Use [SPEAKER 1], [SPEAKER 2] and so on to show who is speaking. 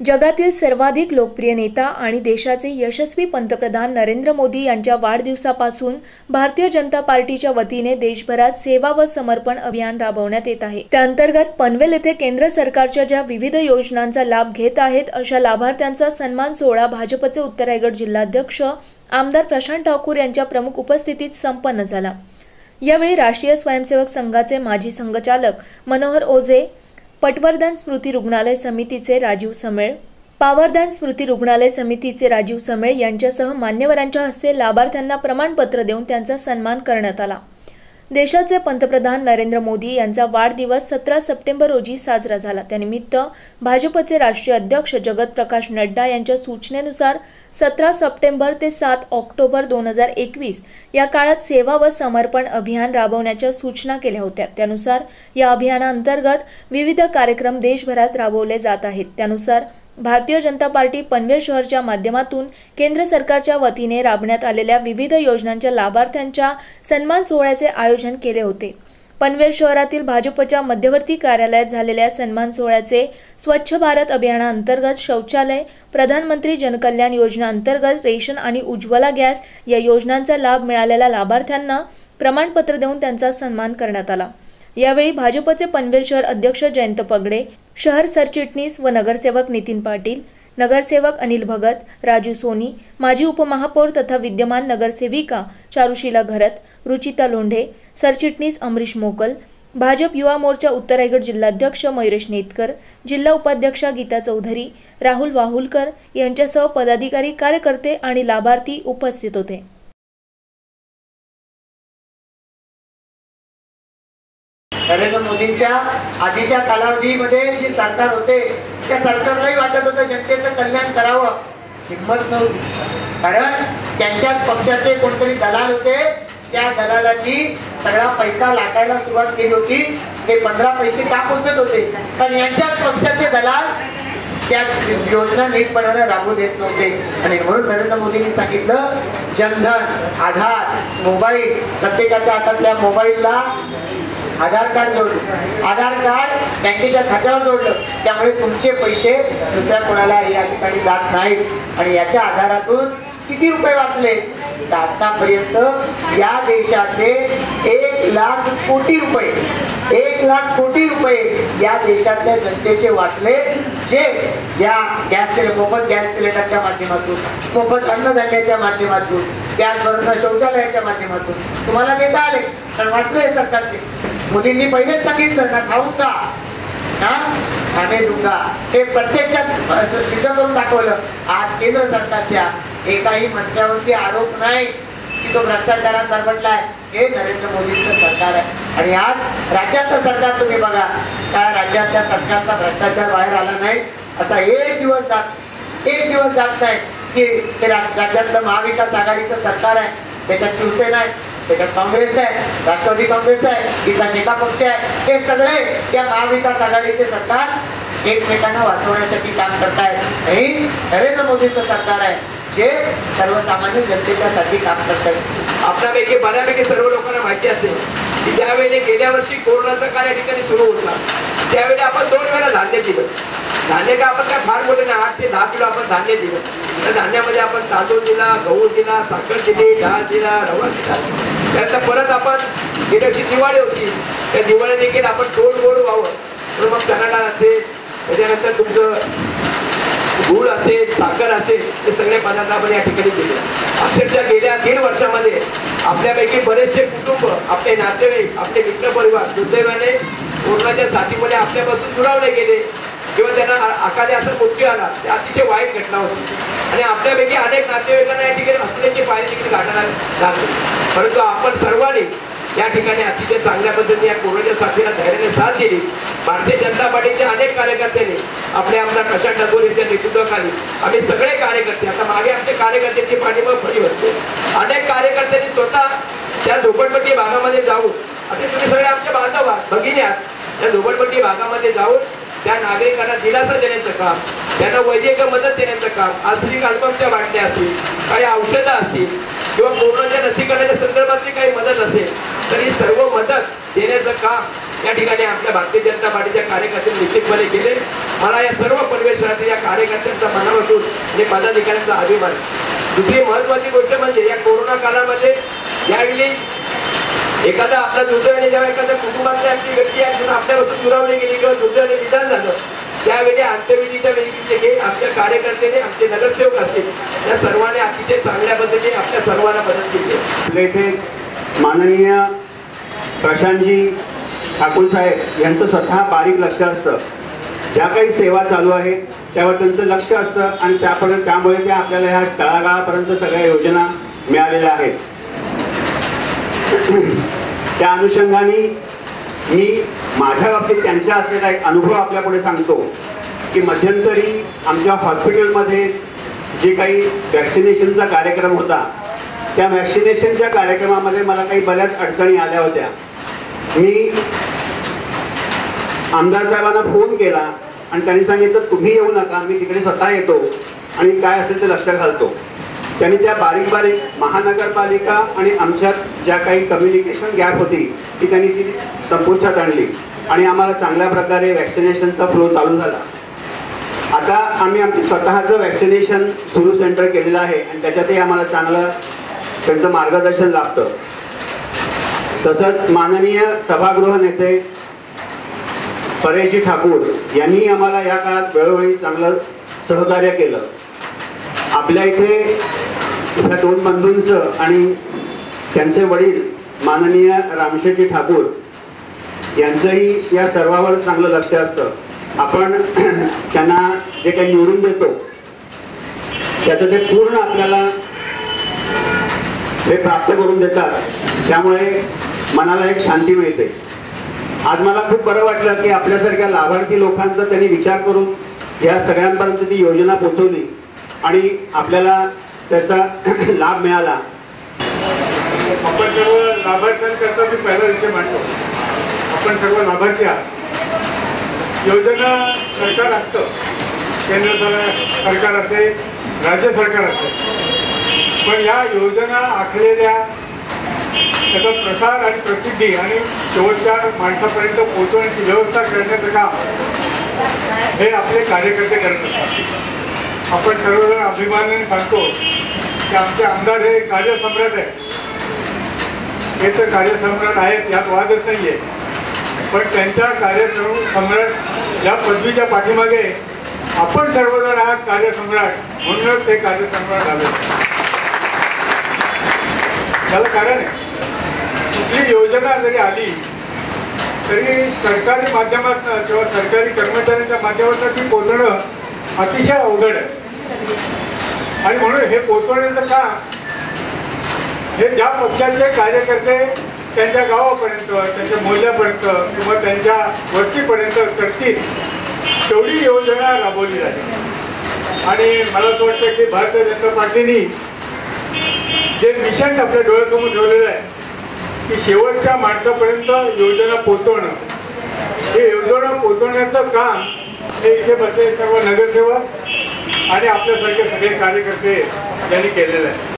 [SPEAKER 1] जगातील सर्वाधिक लोकप्रिय नेता आणि देशाचे यशस्वी पंतप्रधान नरेंद्र मोदी यांच्या वाढदिवसापासून भारतीय जनता पार्टीच्या वतीने देशभरात सेवा व समर्पण अभियान राबवण्यात येत आहे। त्या अंतर्गत पनवेल येथे केंद्र सरकारच्या ज्या विविध योजनांचा लाभ घेत आहेत अशा लाभार्थ्यांचा सन्मान सोहळा भाजपचे उत्तर रायगड जिल्हाध्यक्ष आमदार प्रशांत ठाकूर यांच्या प्रमुख उपस्थितीत संपन्न झाला। यावेळी राष्ट्रीय स्वयंसेवक संघाचे माजी संघचालक मनोहर ओझे, पटवर्धन स्मृती रुग्णालय समितीचे राजीव समेळ, पावरदान स्मृती रुग्णालय समितीचे राजीव समेळ यांच्यासह मान्यवरांच्या हस्ते लाभार्थ्यांना प्रमाणपत्र देऊन त्यांचा सन्मान करण्यात आला। देशाचे पंतप्रधान नरेंद्र मोदी यांचा वाढदिवस 17 सप्टेंबर रोजी साजरा झाला। त्यानिमित्त भाजपचे राष्ट्रीय अध्यक्ष जगत प्रकाश नड्डा यांच्या सूचनेनुसार 17 सप्टेंबर ते 7 ऑक्टोबर 2021 या काळात सेवा व समर्पण अभियान राबवण्याच्या सूचना केल्या होत्या। त्यानुसार या अभियानांतर्गत विविध कार्यक्रम देशभरात राबवले जात आहेत। त्यानुसार भारतीय जनता पार्टी पनवेल शहरच्या माध्यमातून केंद्र सरकारच्या वतीने राबवण्यात आलेल्या विविध योजनांच्या लाभार्थ्यांच्या सन्मान सोहळ्याचे आयोजन केले होते। पनवेल शहरातील भाजपच्या मध्यवर्ती कार्यालयात झालेल्या सन्मान सोहळ्याचे स्वच्छ भारत अभियानांतर्गत शौचालय, प्रधानमंत्री जनकल्याण योजना अंतर्गत रेशन आणि उज्ज्वला गॅस या योजनांचा लाभ मिळालेल्या लाभार्थ्यांना प्रमाणपत्र देऊन त्यांचा सन्मान करण्यात आला। यावेळी भाजपचे पनवेल शहर अध्यक्ष जयंत पगडे, शहर सरचिटणीस व नगरसेवक नितीन पाटील, नगरसेवक अनिल भगत, राजू सोनी, माजी उपमहापौर तथा विद्यमान नगरसेविका चारुशीला घरत, रुचिता लोंढे, सरचिटणीस अमरीश मोकल, भाजप युवा मोर्चा उत्तर रायगड जिल्हाध्यक्ष मयुरेश नेतकर, जिल्हा उपाध्यक्षा गीता चौधरी, राहुल वाहुलकर यांच्यासह पदाधिकारी, कार्यकर्ते आणि लाभार्थी उपस्थित होते।
[SPEAKER 2] नरेंद्र मोदींच्या आधीच्या कालावधीमध्ये जे सरकार होते त्या सरकारलाही वाटत होतं जनतेचं कल्याण करावं, हिंमत नव्हती। कारण त्यांच्याच पक्षाचे कोणतरी दलाल होते, त्या दलालांनी सगळा पैसा लाटायला सुरुवात केली होती। ते 15 पैसे का पोचत होते, पण यांच्याच पक्षाचे दलाल त्या योजना नीटपणाने राबवू देत नव्हते। आणि म्हणून नरेंद्र मोदींनी सांगितलं, जनधन, आधार, मोबाईल, प्रत्येकाच्या हातातल्या मोबाईलला आधार कार्ड जोडलं, आधार कार्ड बँकेच्या खात्यावर जोडलं, त्यामुळे तुमचे पैसे दुसऱ्या कोणाला या ठिकाणी जात नाहीत। आणि याच्या आधारातून किती रुपये वाचले तर आतापर्यंत या देशाचे 1 लाख कोटी रुपये, 1 लाख कोटी रुपये या देशातल्या जनतेचे वाचले, जे या मोफत गॅस सिलेंडरच्या माध्यमातून, मोफत अन्नधान्याच्या माध्यमातून, त्याचबरोबर शौचालयाच्या माध्यमातून तुम्हाला देता आले, पण वाचले सरकारचे। मोदींनी पहिलेच सांगितलं ना, खाऊंगा ना खाणे दूंगा, हे प्रत्यक्षात सिद्ध करून दाखवलं। आज केंद्र सरकारच्या एकाही मंत्र्यावरती आरोप नाही की तो भ्रष्टाचारात बरबडलाय, हे नरेंद्र मोदींचं सरकार आहे। आणि आज राज्यातलं सरकार तुम्ही बघा, काय राज्यातल्या सरकारचा भ्रष्टाचार बाहेर आला नाही असा एक दिवस जात नाही की ते राज्यातलं महाविकास आघाडीचं सरकार आहे, त्याच्यात शिवसेना आहे, त्याच्यात काँग्रेस आहे, राष्ट्रवादी काँग्रेस आहे, गीता शेका पक्ष आहे, हे सगळे त्या महाविकास आघाडीचे सरकार एकमेकांना वाचवण्यासाठी काम करतायत। हे नरेंद्र मोदींचं सरकार आहे जे सर्वसामान्य जनतेच्यासाठी काम करतायत।
[SPEAKER 3] आपल्यापैकी बऱ्यापैकी सर्व लोकांना माहिती असेल की ज्यावेळी गेल्या वर्षी कोरोनाचा काळ या ठिकाणी सुरू होता, त्यावेळी आपण 2 वेळा धान्य दिलं। धान्य का आपण काय फार मोठे नाही, 8 ते 10 किलो आपण धान्य दिलं। त्या धान्यामध्ये आपण तांदूळ दिला, गहू दिला, साखर दिली, डाळ दिला, रवा दिला। त्यानंतर परत आपण गेल्या वर्षी दिवाळी होती, त्या दिवाळी देखील आपण गोड व्हावं म्हणून मग चणा डाळ असेल, त्याच्यानंतर तुमचं गूळ असेल, साखर असेल, हे सगळे पदार्थ आपण या ठिकाणी दिले। अक्षरशः गेल्या 1.5 वर्षामध्ये आपल्यापैकी बरेचसे कुटुंब, आपले नातेवाईक, आपले मित्र परिवार दुर्दैवाने कोरोनाच्या साथीमुळे आपल्यापासून दुरावले गेले किंवा त्यांना अकाली असा मृत्यू आला। ते अतिशय वाईट घटना होती आणि आपल्यापैकी अनेक नातेवाईकांना या ठिकाणी असल्याची पायरी देखील गाठायला लागली। परंतु आपण सर्वांनी या ठिकाणी अतिशय चांगल्या पद्धतीने या कोरोनाच्या साथीला धैर्याने साथ दिली। भारतीय जनता पार्टीच्या अनेक कार्यकर्त्यांनी, आपले आमदार प्रशांत ठाकूर यांच्या नेतृत्वाखाली आम्ही सगळे कार्यकर्ते, आता मागे आमच्या कार्यकर्त्यांची पाठीमाग फळी होते, अनेक कार्यकर्त्यांनी स्वतः त्या झोपडपट्टी भागामध्ये जाऊन, आता तुम्ही सगळे आमच्या बांधव आहात, भगिनी आहात, त्या झोपडपट्टी भागामध्ये जाऊन त्या नागरिकांना दिलासा देण्याचं काम, त्यांना वैद्यकीय मदत देण्याचं काम, आश्रिक अल्बमच्या बाटल्या असतील, काही औषधं असतील किंवा कोरोनाच्या लसीकरणाच्या संदर्भातली काही मदत असेल, तर ही सर्व मदत देण्याचं काम या ठिकाणी आपल्या भारतीय जनता पार्टीच्या कार्यकर्त्यांनी निश्चितपणे केले. मला या सर्व परिवेशनातील या कार्यकर्त्यांचा मनापासून आणि पदाधिकाऱ्यांचा अभिमान. दुसरी महत्वाची गोष्ट म्हणजे या कोरोना काळामध्ये यावेळी एखादा आपला दुर्दैवाने जेव्हा एखाद्या कुटुंबातल्या आपली व्यक्ती आहे आपल्यापासून दुरावली गेली किंवा दुर्दैवाने निधन झालं त्यावेळी अंत्यविधीच्या वेळी देखील आपल्या कार्यकर्त्याने आमचे नगरसेवक असतील या सर्वांनी अतिशय चांगल्या पद्धतीने आपल्या सर्वांना मदत केली.
[SPEAKER 4] आपल्या इथे माननीय प्रशांतजी ठाकूर साहेब यांचं स्वतः बारीक लक्ष असतं. ज्या काही सेवा चालू आहे त्यावर त्यांचं लक्ष असतं आणि त्यामुळे त्या आपल्याला ह्या तळागाळापर्यंत सगळ्या योजना मिळालेल्या आहेत. त्या अनुषंगाने मी माझ्या बाबतीत त्यांचा असलेला एक अनुभव आपल्यापुढे सांगतो की मध्यंतरी आमच्या हॉस्पिटलमध्ये जे काही वॅक्सिनेशनचा कार्यक्रम होता त्या वॅक्सिनेशनच्या कार्यक्रमामध्ये मला काही बऱ्याच अडचणी आल्या होत्या. मी आमदार साहेबांना फोन केला आणि त्यांनी सांगितलं तुम्ही येऊ नका, मी तिकडे स्वतः येतो आणि काय असेल ते लक्ष घालतो. त्यांनी त्या बारीक महानगरपालिका आणि आमच्यात ज्या काही कम्युनिकेशन गॅप होती ती त्यांनी ती संपुष्टात आणली आणि आम्हाला चांगल्या प्रकारे वॅक्सिनेशनचा फ्लो चालू झाला. आता आम्ही आमची स्वतःचं वॅक्सिनेशन सुरू सेंटर केलेलं आहे आणि त्याच्यातही आम्हाला चांगलं त्यांचं मार्गदर्शन लाभतं. तसंच माननीय सभागृह नेते परेशजी ठाकूर यांनी आम्हाला या काळात वेळोवेळी चांगलं सहकार्य केलं. आपल्या इथे ह्या दोन बंधूंचं आणि त्यांचे वडील माननीय रामशेट्टी ठाकूर यांचंही या सर्वावर चांगलं लक्ष असतं. आपण त्यांना जे काही निवडून देतो त्याचं ते पूर्ण आपल्याला हे प्राप्त करून देतात. त्यामुळे मनाला एक शांती मिळते. आज मला खूप बरं वाटलं की आपल्यासारख्या लाभार्थी लोकांचा त्यांनी विचार करून या सगळ्यांपर्यंत ती योजना पोहोचवली आणि आपल्याला त्याचा लाभ मिळाला.
[SPEAKER 5] आपण सर्व लाभार्थ्यांकरता मी पहिला विषय मांडतो. आपण सर्व लाभार्थी आहात. योजना सरकार असतं, केंद्र सरकार असेल, राज्य सरकार असेल, पण या योजना आखलेल्या त्याचा प्रसार आणि प्रसिद्धी आणि शेवटच्या माणसापर्यंत पोहोचवण्याची व्यवस्था करण्याचं काम हे आपले कार्यकर्ते करत असतात. आपण सर्वजण अभिमानाने सांगतो की आमचे आमदार हे कार्यसम्राट आहे. हे तर कार्यसम्राट आहेत यात वादच नाही आहे, पण त्यांच्या कार्यसम्राट या पदवीच्या पाठीमागे आपण सर्वजण आहात कार्यसम्राट, म्हणूनच ते कार्यसम्राट आले. त्याला कारण आहे कुठली योजना जरी आली तरी सरकारी माध्यमातून किंवा सरकारी कर्मचाऱ्यांच्या माध्यमातून ती पोहोचणं अतिशय अवघड आहे. आणि म्हणून हे पोहोचवण्याचं काम हे ज्या पक्षाचे कार्यकर्ते त्यांच्या गावापर्यंत, त्यांच्या मोहल्ल्यापर्यंत किंवा त्यांच्या वस्तीपर्यंत करतील तेवढी योजना राबवली जाते. आणि मला असं वाटतं की भारतीय जनता पार्टीने जे मिशन आपल्या डोळ्यासमोर ठेवलेलं आहे की शेवटच्या माणसापर्यंत योजना पोहोचवणं, हे योजना पोहोचवण्याचं काम हे इथे बसलेले सर्व नगरसेवक आणि आपल्यासारखे सगळे कार्यकर्ते यांनी केलेलं आहे.